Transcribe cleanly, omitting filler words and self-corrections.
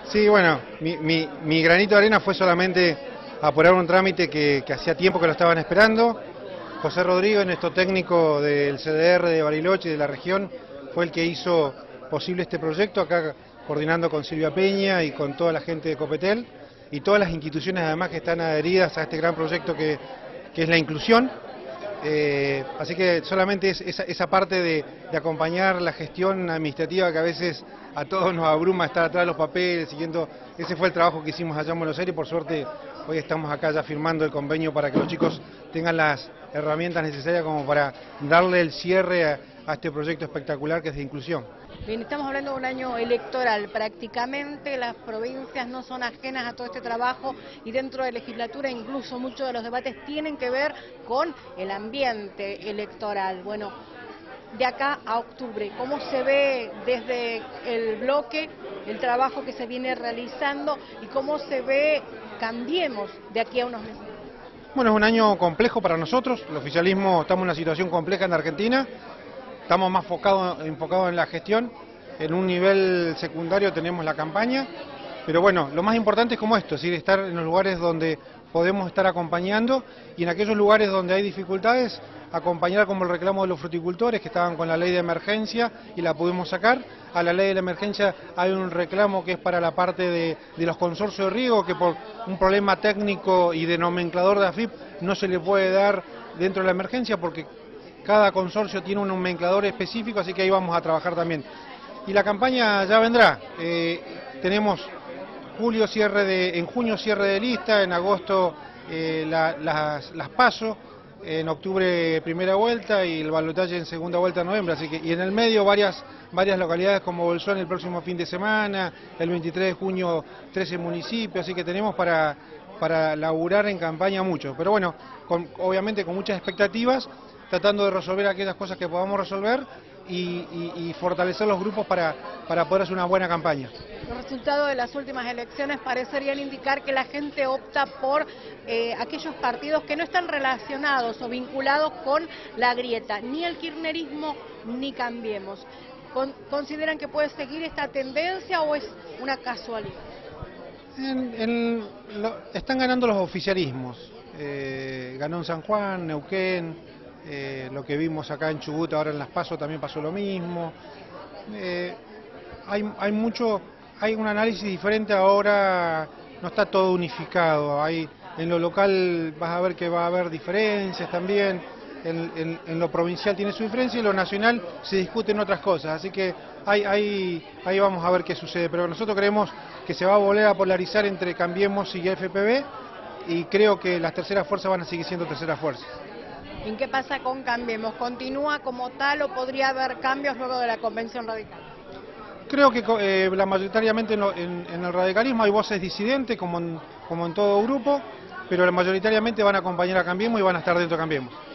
Sí, bueno, mi granito de arena fue solamente apurar un trámite que hacía tiempo que lo estaban esperando. José Rodríguez, nuestro técnico del CDR de Bariloche y de la región, fue el que hizo posible este proyecto, acá coordinando con Silvia Peña y con toda la gente de Copetel y todas las instituciones además que están adheridas a este gran proyecto que es la inclusión. Así que solamente es esa parte de acompañar la gestión administrativa que a veces a todos nos abruma estar atrás de los papeles, siguiendo. Ese fue el trabajo que hicimos allá en Buenos Aires y por suerte hoy estamos acá ya firmando el convenio para que los chicos tengan las herramientas necesarias como para darle el cierre a este proyecto espectacular que es de inclusión. Bien, estamos hablando de un año electoral, prácticamente las provincias no son ajenas a todo este trabajo y dentro de la legislatura incluso muchos de los debates tienen que ver con el ambiente electoral. Bueno, de acá a octubre, ¿cómo se ve desde el bloque el trabajo que se viene realizando y cómo se ve Cambiemos de aquí a unos meses? Bueno, es un año complejo para nosotros, el oficialismo estamos en una situación compleja en Argentina. Estamos más enfocados en la gestión, en un nivel secundario tenemos la campaña, pero bueno, lo más importante es como esto, es decir, estar en los lugares donde podemos estar acompañando y en aquellos lugares donde hay dificultades, acompañar como el reclamo de los fruticultores que estaban con la ley de emergencia y la pudimos sacar. A la ley de la emergencia hay un reclamo que es para la parte de los consorcios de riego, que por un problema técnico y de nomenclador de AFIP no se le puede dar dentro de la emergencia porque cada consorcio tiene un nomenclador específico, así que ahí vamos a trabajar también. Y la campaña ya vendrá. Tenemos en junio cierre de lista, en agosto las PASO, en octubre primera vuelta y el balotaje en segunda vuelta en noviembre. Así que, y en el medio varias localidades como Bolsón el próximo fin de semana, el 23 de junio 13 municipios, así que tenemos para laburar en campaña mucho. Pero bueno, obviamente con muchas expectativas, tratando de resolver aquellas cosas que podamos resolver y fortalecer los grupos para poder hacer una buena campaña. Los resultados de las últimas elecciones parecerían indicar que la gente opta por aquellos partidos que no están relacionados o vinculados con la grieta, ni el kirchnerismo ni Cambiemos. ¿Consideran que puede seguir esta tendencia o es una casualidad? Están ganando los oficialismos. Ganó en San Juan, Neuquén. Lo que vimos acá en Chubut ahora en Las PASO también pasó lo mismo. Hay un análisis diferente ahora, no está todo unificado. En lo local vas a ver que va a haber diferencias también, en lo provincial tiene su diferencia y en lo nacional se discuten otras cosas, así que ahí vamos a ver qué sucede, pero nosotros creemos que se va a volver a polarizar entre Cambiemos y FPV y creo que las terceras fuerzas van a seguir siendo terceras fuerzas. ¿En qué pasa con Cambiemos? ¿Continúa como tal o podría haber cambios luego de la convención radical? Creo que mayoritariamente en el radicalismo hay voces disidentes como en todo grupo, pero mayoritariamente van a acompañar a Cambiemos y van a estar dentro de Cambiemos.